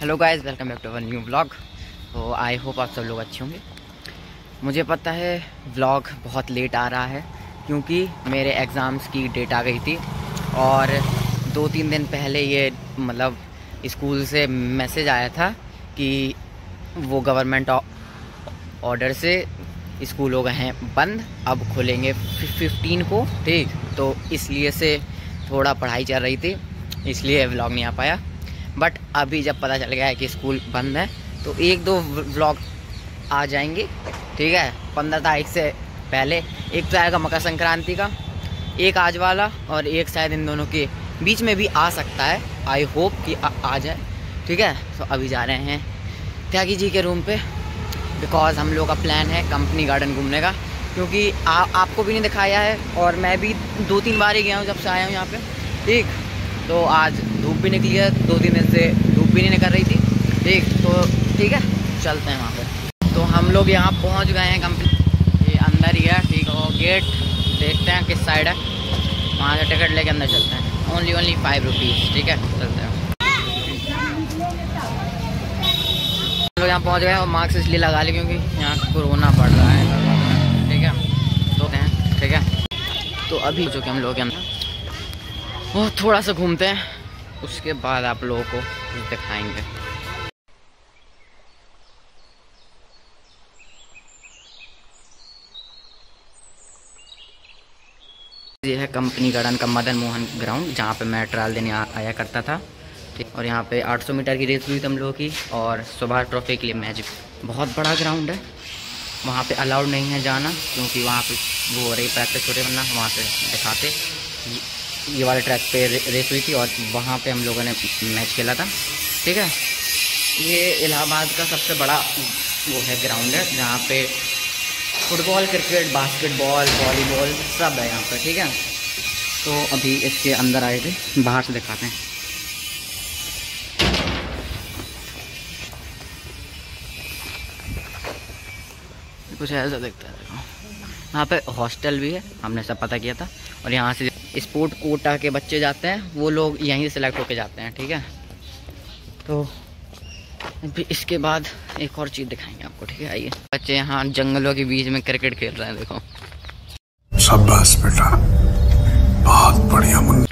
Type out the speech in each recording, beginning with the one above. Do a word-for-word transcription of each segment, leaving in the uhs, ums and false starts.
Hello guys, welcome back to our new vlog. So I hope आप सब लोग अच्छे होंगे। मुझे पता है व्लॉग बहुत लेट आ रहा है क्योंकि मेरे एग्ज़ाम्स की डेट आ गई थी और दो तीन दिन पहले ये मतलब स्कूल से मैसेज आया था कि वो गवर्नमेंट ऑर्डर से स्कूल हो गए हैं बंद, अब खुलेंगे फिफ्टीन को। ठीक, तो इसलिए से थोड़ा पढ़ाई चल रही थी, इसलिए व्लॉग नहीं आ पाया। बट अभी जब पता चल गया है कि स्कूल बंद है तो एक दो व्लॉग आ जाएंगे। ठीक है, पंद्रह तारीख से पहले एक तो आएगा मकर संक्रांति का, एक आज वाला, और एक शायद इन दोनों के बीच में भी आ सकता है। आई होप कि आ, आ जाए। ठीक है, तो अभी जा रहे हैं त्यागी जी के रूम पे बिकॉज हम लोग का प्लान है कंपनी गार्डन घूमने का, क्योंकि आ, आपको भी नहीं दिखाया है और मैं भी दो तीन बार ही गया हूँ जब से आया हूँ यहाँ पे। ठीक, तो आज धूप भी निकली है, दो तीन दिन से धूप भी नहीं निकल रही थी। ठीक, तो ठीक है चलते हैं वहाँ पे। तो हम लोग यहाँ पहुँच गए हैं कंपनी, ये अंदर ही है। ठीक है, और गेट देखते हैं किस साइड है, वहाँ से टिकट लेके अंदर चलते हैं। Only only five rupees. ठीक है, चलते हैं। हम लोग यहाँ पहुँच गए और मास्क इसलिए लगा ली क्योंकि यहाँ कोरोना बढ़ रहा है। ठीक है, तो हैं ठीक है। तो अभी जो कि हम लोग के अंदर वो थोड़ा सा घूमते हैं, उसके बाद आप लोगों को दिखाएंगे। ये है कंपनी गार्डन का मदन मोहन ग्राउंड, जहाँ पे मैं ट्रायल देने आ, आया करता था। ठीक, और यहाँ पे आठ सौ मीटर की रेस हुई थी हम लोगों की, और सुबह ट्रॉफी के लिए मैच। बहुत बड़ा ग्राउंड है, वहाँ पे अलाउड नहीं है जाना क्योंकि वहाँ पे वो हो रही प्रैक्टिस हो रही, वरना वहाँ से दिखाते। ये वाले ट्रैक पे रेस हुई थी और वहाँ पे हम लोगों ने मैच खेला था। ठीक है, ये इलाहाबाद का सबसे बड़ा वो है ग्राउंड है, जहाँ पे फुटबॉल, क्रिकेट, बास्केटबॉल, वॉलीबॉल सब है यहाँ पे। ठीक है, तो अभी इसके अंदर आए थे, बाहर से दिखाते हैं। कुछ ऐसा दिखता है, देखो यहाँ पे हॉस्टल भी है, हमने सब पता किया था। और यहाँ से स्पोर्ट कोटा के बच्चे जाते हैं, वो लोग यहीं से सिलेक्ट होके जाते हैं। ठीक है, तो अभी इसके बाद एक और चीज़ दिखाएंगे आपको। ठीक है, आइए। बच्चे यहाँ जंगलों के बीच में क्रिकेट खेल रहे हैं, देखो। शाबाश बेटा, बहुत बढ़िया मुन्ना।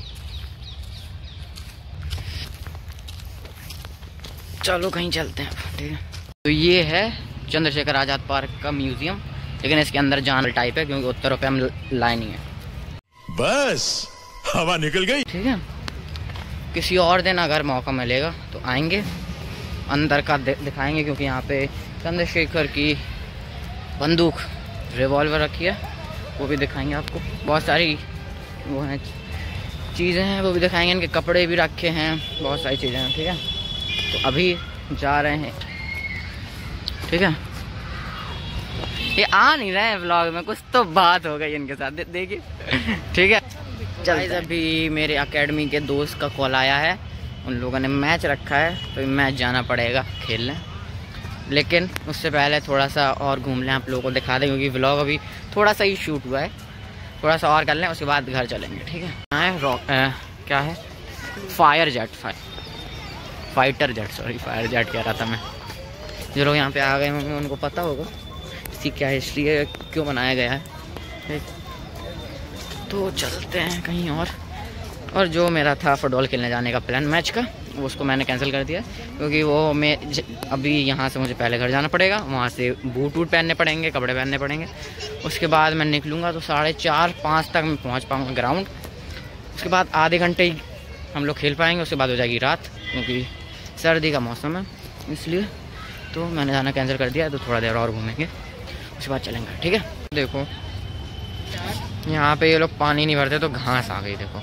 चलो कहीं चलते हैं। ठीक है, तो ये है चंद्रशेखर आज़ाद पार्क का म्यूजियम, लेकिन इसके अंदर जान टाइप है क्योंकि उत्तर रुपये हम लाए नहीं है। बस हवा निकल गई। ठीक है, किसी और दिन अगर मौका मिलेगा तो आएंगे, अंदर का दिखाएंगे, क्योंकि यहाँ पे चंद्रशेखर की बंदूक, रिवॉल्वर रखी है, वो भी दिखाएंगे आपको। बहुत सारी वो हैं चीज़ें हैं, वो भी दिखाएंगे। इनके कपड़े भी रखे हैं, बहुत सारी चीज़ें हैं। ठीक है, तो अभी जा रहे हैं। ठीक है, ये आ नहीं रहे हैं व्लॉग में, कुछ तो बात हो गई इनके साथ, दे, देखिए। ठीक है, चलिए। अभी मेरे एकेडमी के दोस्त का कॉल आया है, उन लोगों ने मैच रखा है तो मैच जाना पड़ेगा खेलने, लेकिन उससे पहले थोड़ा सा और घूम लें, आप लोगों को दिखा दें, क्योंकि व्लॉग अभी थोड़ा सा ही शूट हुआ है, थोड़ा सा और कर लें, उसके बाद घर चलेंगे। ठीक है, है रॉक आ, क्या है, फायर जेट, फाइ fighter jet, sorry fire jet कह रहा था मैं। जो लोग यहाँ पे आ गए होंगे उनको पता होगा इसकी क्या हिस्ट्री है, क्यों बनाया गया है। तो चलते हैं कहीं और। और जो मेरा था फुटबॉल खेलने जाने का प्लान मैच का, वो उसको मैंने कैंसिल कर दिया, क्योंकि वो मैं अभी यहाँ से मुझे पहले घर जाना पड़ेगा, वहाँ से बूट वूट पहनने पड़ेंगे, कपड़े पहनने पड़ेंगे। उसके बाद मैं निकलूँगा तो साढ़े चार पाँच तक मैं पहुँच पाऊँगा ग्राउंड। उसके बाद आधे घंटे ही हम लोग खेल पाएंगे, उसके बाद हो जाएगी रात, क्योंकि सर्दी का मौसम है, इसलिए तो मैंने जाना कैंसिल कर दिया। तो थोड़ा देर और घूमेंगे, उसके बाद चलेंगे। ठीक है, देखो यहाँ पे ये लोग पानी नहीं भरते तो घास आ गई, देखो।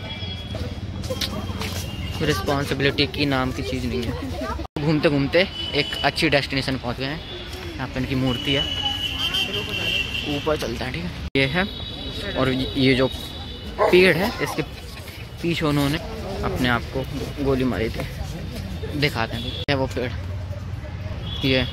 रिस्पॉन्सिबिलिटी की नाम की चीज़ नहीं है। घूमते घूमते एक अच्छी डेस्टिनेशन पहुँच गए हैं, यहाँ पे इनकी मूर्ति है, ऊपर चलता है। ठीक है, ये है, और ये जो पेड़ है इसके पीछे उन्होंने अपने आप को गोली मारी थी, दिखाते हैं। है वो पेड़, ये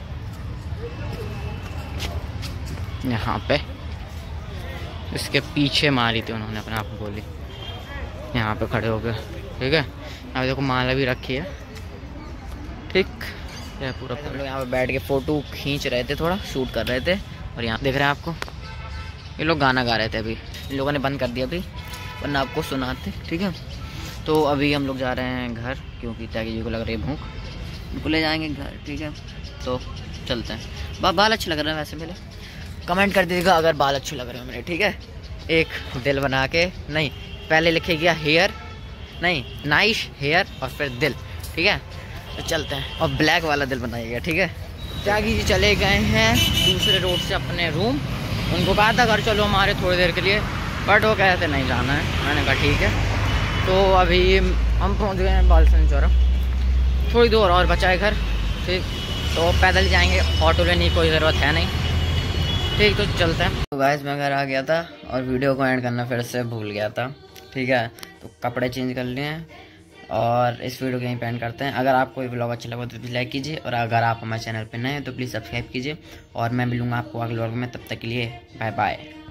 यहाँ पे इसके पीछे मारी थी उन्होंने अपने आप को गोली, यहाँ पे खड़े हो गए। ठीक है, यहाँ देखो माला भी रखी है, ठीक है पूरा। हम लोग यहाँ पे बैठ के फ़ोटो खींच रहे थे, थोड़ा शूट कर रहे थे। और यहाँ देख रहे हैं आपको ये लोग गाना गा रहे थे, अभी इन लोगों ने बंद कर दिया अभी, वरना आपको सुनाते। ठीक है, तो अभी हम लोग जा रहे हैं घर, क्योंकि त्यागी जी को लग रही है भूख, उनको ले जाएंगे घर। ठीक है, तो चलते हैं। बा, बाल अच्छे लग रहे हैं वैसे मेरे, कमेंट कर दीजिएगा अगर बाल अच्छे लग रहे हैं मेरे। ठीक है, एक दिल बना के, नहीं पहले लिखेगा हेयर, नहीं नाइस हेयर और फिर दिल। ठीक है, तो चलते हैं, और ब्लैक वाला दिल बनाइएगा। ठीक है, त्यागी जी चले गए हैं दूसरे रोड से अपने रूम। उनको कहा था घर चलो हमारे थोड़ी देर के लिए, बट वो कह रहे थे नहीं जाना है। मैंने कहा ठीक है। तो अभी हम पहुंच गए हैं बालसन चौरा, थोड़ी दूर और बचा है घर। ठीक, तो पैदल जाएंगे, ऑटो लेने की कोई ज़रूरत है नहीं। ठीक, तो चलते हैं। तो गाइस मैं घर आ गया था और वीडियो को एंड करना फिर से भूल गया था। ठीक है, तो कपड़े चेंज कर लिए हैं और इस वीडियो को यहीं पे एंड करते हैं। अगर आपको ये व्लॉग अच्छा लगा तो प्लीज़ लाइक कीजिए, और अगर आप हमारे चैनल पे नए हैं तो प्लीज़ सब्सक्राइब कीजिए। और मैं मिलूँगा आपको अगले व्लॉग में, तब तक के लिए बाय बाय।